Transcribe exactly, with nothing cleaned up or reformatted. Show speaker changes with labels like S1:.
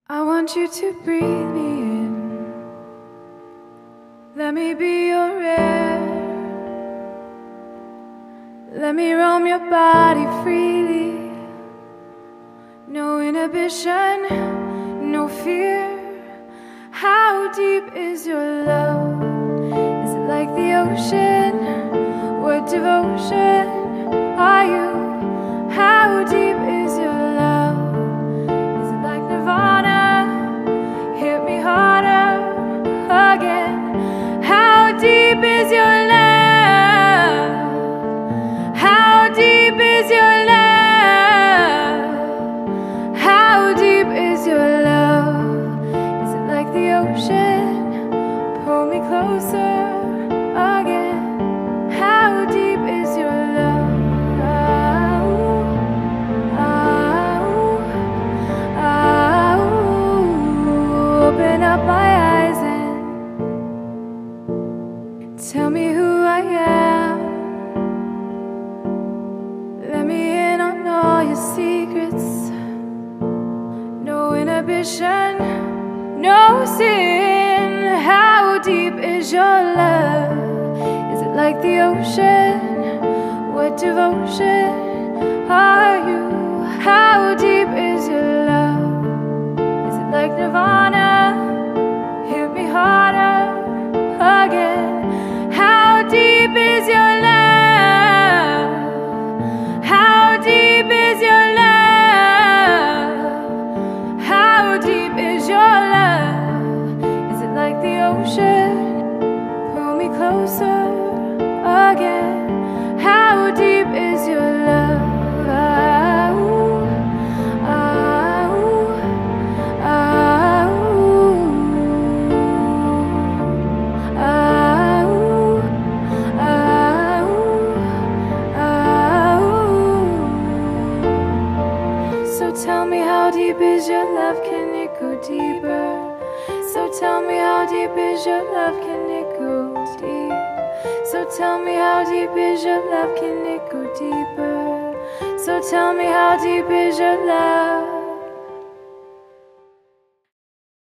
S1: I want you to breathe me in. Let me be your air. Let me roam your body freely. No inhibition, no fear. How deep is your love? Is it like the ocean? What devotion are you? How deep is your love? Is it like Nirvana? Hit me harder again. How deep is your love? How deep is your love? How deep is your love? Is it like the ocean? Pull me closer again. How deep is your love? Open up my eyes and tell me who I am. Let me in on all your secrets. No inhibition, no sin. How deep is your love? Is it like the ocean? What devotion are you? How deep is your love? Is it like Nirvana? Hit me harder again. How deep is your love? How deep is your love? How deep is your love? Is it like the ocean? Pull me closer again. How deep is your love? So tell me, how deep is your love? Can it go deeper? So tell me, how deep is your love? Can it go deep? So tell me, how deep is your love? Can it go deeper? So tell me, how deep is your love?